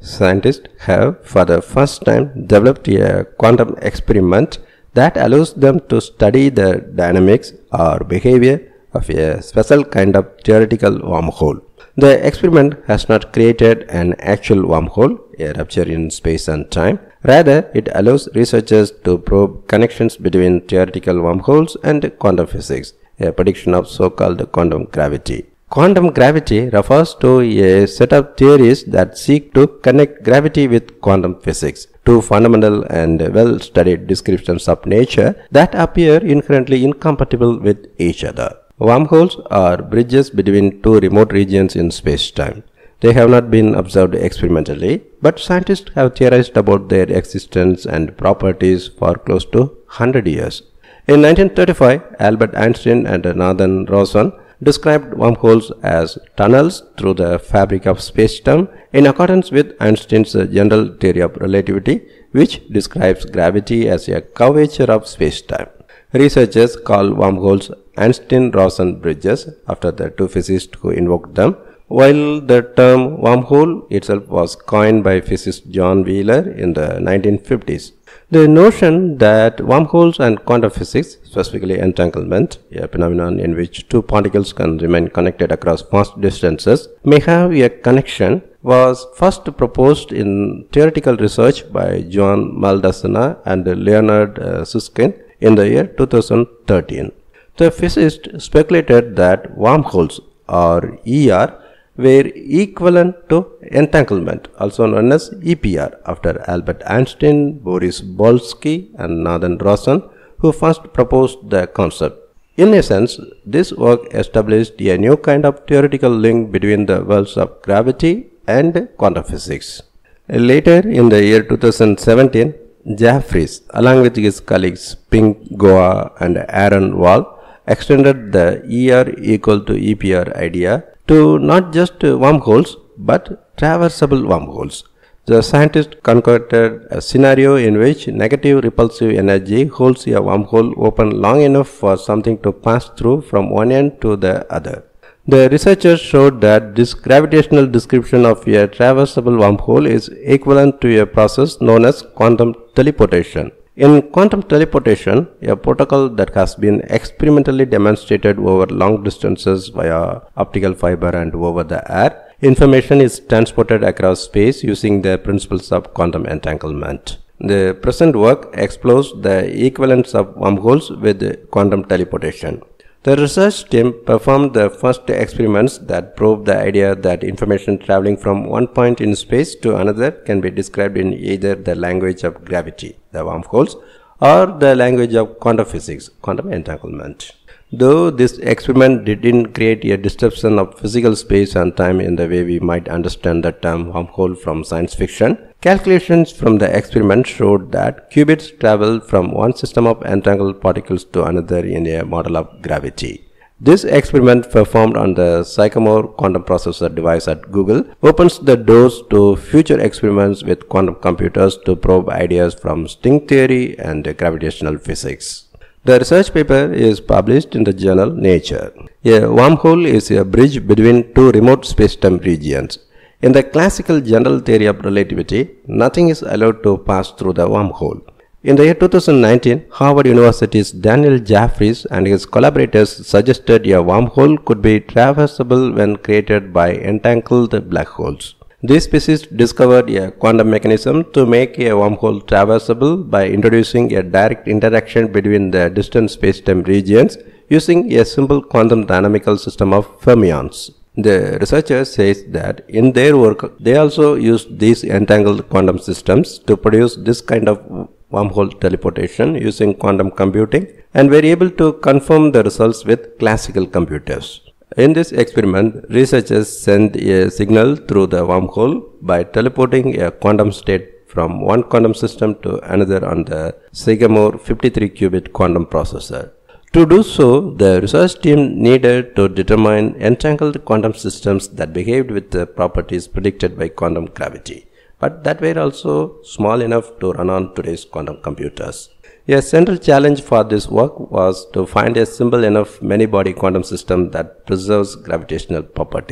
scientists have for the first time developed a quantum experiment that allows them to study the dynamics or behavior of a special kind of theoretical wormhole. The experiment has not created an actual wormhole, a rupture in space and time. Rather, it allows researchers to probe connections between theoretical wormholes and quantum physics, a prediction of so-called quantum gravity. Quantum gravity refers to a set of theories that seek to connect gravity with quantum physics, two fundamental and well-studied descriptions of nature that appear inherently incompatible with each other. Wormholes are bridges between two remote regions in space-time. They have not been observed experimentally, but scientists have theorized about their existence and properties for close to 100 years. In 1935, Albert Einstein and Nathan Rosen described wormholes as tunnels through the fabric of space-time in accordance with Einstein's general theory of relativity, which describes gravity as a curvature of space-time. Researchers call wormholes Einstein-Rosen bridges after the two physicists who invoked them, while the term wormhole itself was coined by physicist John Wheeler in the 1950s. The notion that wormholes and quantum physics, specifically entanglement, a phenomenon in which two particles can remain connected across vast distances, may have a connection, was first proposed in theoretical research by John Maldacena and Leonard Susskind in the year 2013. The physicists speculated that wormholes, or ER, were equivalent to entanglement, also known as EPR, after Albert Einstein, Boris Bolsky, and Nathan Rosen, who first proposed the concept. In a sense, this work established a new kind of theoretical link between the worlds of gravity and quantum physics. Later, in the year 2017, Jeffries, along with his colleagues Ping Goa and Aaron Wall, extended the ER equal to EPR idea to not just wormholes but traversable wormholes. The scientists concocted a scenario in which negative repulsive energy holds a wormhole open long enough for something to pass through from one end to the other. The researchers showed that this gravitational description of a traversable wormhole is equivalent to a process known as quantum teleportation. In quantum teleportation, a protocol that has been experimentally demonstrated over long distances via optical fiber and over the air, information is transported across space using the principles of quantum entanglement. The present work explores the equivalence of wormholes with quantum teleportation. The research team performed the first experiments that proved the idea that information traveling from one point in space to another can be described in either the language of gravity, the wormholes, or the language of quantum physics, quantum entanglement. Though this experiment didn't create a disruption of physical space and time in the way we might understand the term wormhole from science fiction, calculations from the experiment showed that qubits travel from one system of entangled particles to another in a model of gravity. This experiment, performed on the Sycamore quantum processor device at Google, opens the doors to future experiments with quantum computers to probe ideas from string theory and gravitational physics. The research paper is published in the journal Nature. A wormhole is a bridge between two remote spacetime regions. In the classical general theory of relativity, nothing is allowed to pass through the wormhole. In the year 2019, Harvard University's Daniel Jeffries and his collaborators suggested a wormhole could be traversable when created by entangled black holes. This physicist discovered a quantum mechanism to make a wormhole traversable by introducing a direct interaction between the distant spacetime regions using a simple quantum dynamical system of fermions. The researchers say that in their work they also used these entangled quantum systems to produce this kind of wormhole teleportation using quantum computing and were able to confirm the results with classical computers. In this experiment, researchers sent a signal through the wormhole by teleporting a quantum state from one quantum system to another on the Sycamore 53-qubit quantum processor. To do so, the research team needed to determine entangled quantum systems that behaved with the properties predicted by quantum gravity, but that were also small enough to run on today's quantum computers. A central challenge for this work was to find a simple enough many-body quantum system that preserves gravitational properties.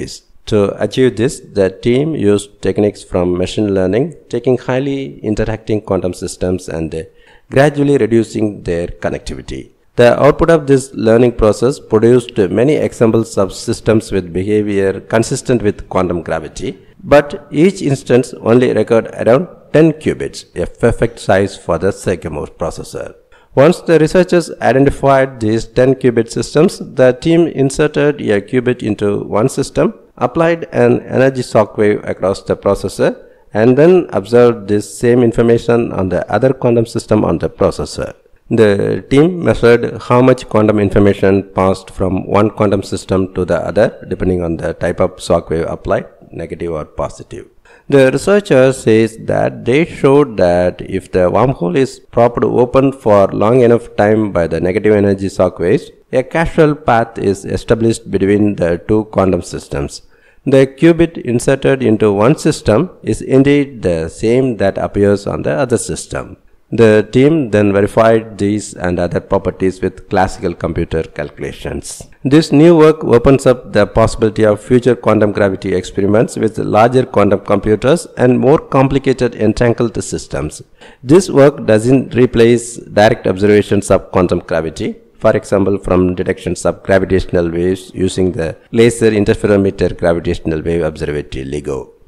To achieve this, the team used techniques from machine learning, taking highly interacting quantum systems and gradually reducing their connectivity. The output of this learning process produced many examples of systems with behavior consistent with quantum gravity, but each instance only required around 10 qubits, a perfect size for the Sycamore processor. Once the researchers identified these 10 qubit systems, the team inserted a qubit into one system, applied an energy shock wave across the processor, and then observed this same information on the other quantum system on the processor. The team measured how much quantum information passed from one quantum system to the other depending on the type of shock wave applied, negative or positive. The researcher says that they showed that if the wormhole is propped open for long enough time by the negative energy shock waves, a causal path is established between the two quantum systems. The qubit inserted into one system is indeed the same that appears on the other system. The team then verified these and other properties with classical computer calculations. This new work opens up the possibility of future quantum gravity experiments with larger quantum computers and more complicated entangled systems. This work doesn't replace direct observations of quantum gravity, for example from detections of gravitational waves using the Laser Interferometer Gravitational Wave Observatory LIGO.